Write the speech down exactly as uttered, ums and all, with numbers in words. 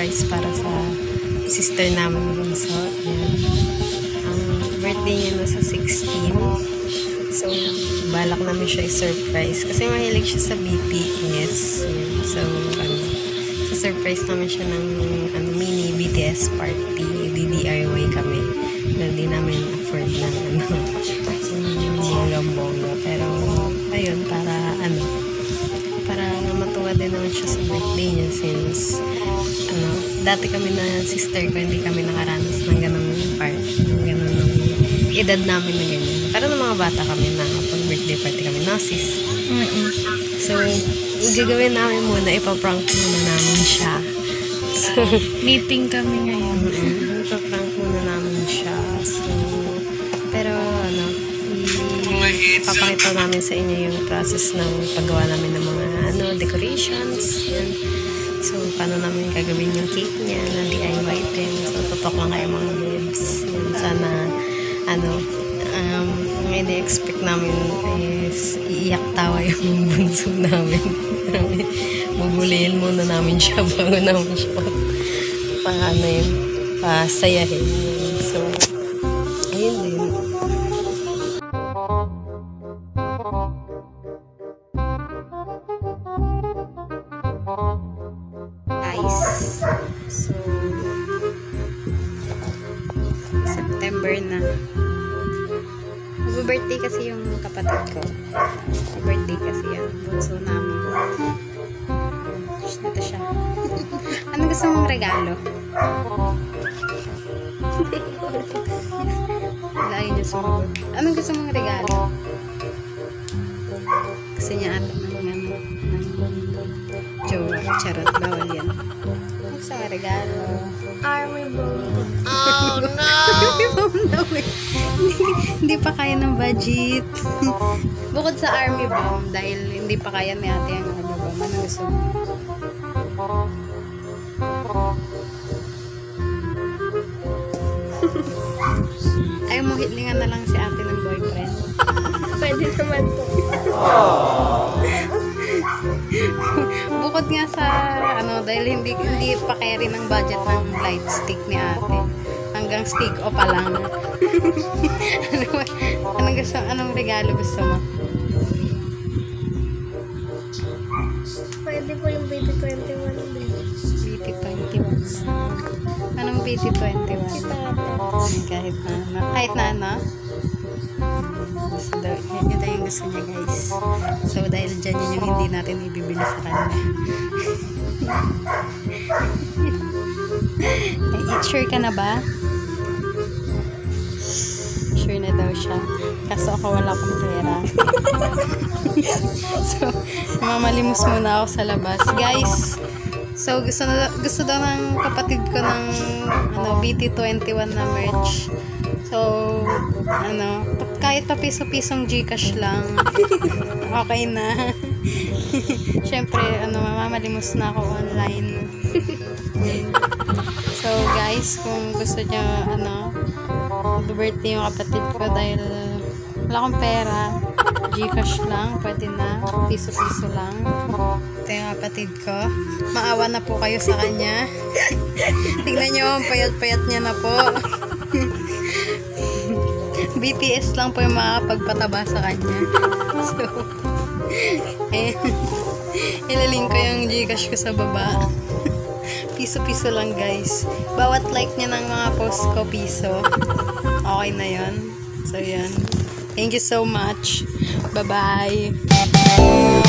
surprise para sa sister namin bunso. Yan. Ang birthday niya na sa sixteen. So, balak namin siya i-surprise. Kasi mahilig siya sa B T S. Yan. So, ano, surprise namin siya ng ano, mini B T S party. D D I Y kami. Na di namin afford na ano, bonggang-bongga. Pero, ayun, para ano, para matuwa din naman siya sa birthday niya since ano, dati kami na sister ko, hindi kami nakaranas ng ganong part, ng ganon ng edad namin na ganyan. Pero ng mga bata kami na pag birthday party kami, nasis. Mm-mm. So, gagawin namin muna, ipaprank muna namin siya. So, Meeting kami ngayon. mm-mm, ipaprank muna namin siya. So, pero ano, ipapakita namin sa inyo yung process ng paggawa namin ng mga ano, decorations. Yan. So, paano namin gagawin yung cake niya na D I Y din. So, tutok lang kayo mga babes. Yan, sana, ano, um, ang ini-expect namin is iiyak tawa yung bunso namin. Bubulihin muna namin siya bago namin siya pang ano yun, pasayahin. So, ayun din. Guys, so September na. Mag-birthday kasi yung kapatid ko. Mag-birthday kasi yung bunso namin. Ito siya. Ano gusto mong regalo? Wala, yun yung sumagot. Anong gusto mong regalo? Gusto niya ata ng ano, ng jowa. Charot, bawal yan. Ano gusto mong regalo? Army bomb. Oh no! Army bomb daw eh. Hindi pa kaya ng budget. Bukod sa army bomb, dahil hindi pa kaya ni ate ang army bomb, ano gusto mo? Ayaw mo hitlingan na lang si ate ng boyfriend. Pwede naman po. Bukod nga sa ano, dahil hindi hindi pa kaya rin ang budget ng light stick ni ate. Hanggang stick o pa lang. ano, anong gusto, anong regalo gusto mo? Pwede po yung B T twenty-one din. B T twenty-one. Anong B T twenty-one? Si Tata. Kahit na ano. Kahit na ano? Gusto daw, yun yun daw yung gusto niya, guys. So, dahil dyan yun yung hindi natin ibibili sa kanya. Eh, sure ka na ba? Sure na daw siya. Kaso ako wala akong pera. So, mamalimos muna ako sa labas. Guys, so gusto, na, gusto daw ng kapatid ko ng ano, B T twenty-one na merch. So, ano, kahit pa piso-pisong Gcash lang, okay na. Siyempre, ano, mamalimos na ako online. So, guys, kung gusto nyo, ano, birthday yung kapatid ko dahil wala akong pera, Gcash lang, pwede na, piso-piso lang. Ito yung kapatid ko. Maawa na po kayo sa kanya. Tignan nyo, ang payat-payat niya na po. B T S lang po yung makapagpataba sa kanya. So, eh, ilaling ko yung Gcash ko sa baba. Piso-piso lang, guys. Bawat like niya ng mga post ko, piso. Okay na yon. So, yan. Thank you so much. Bye-bye.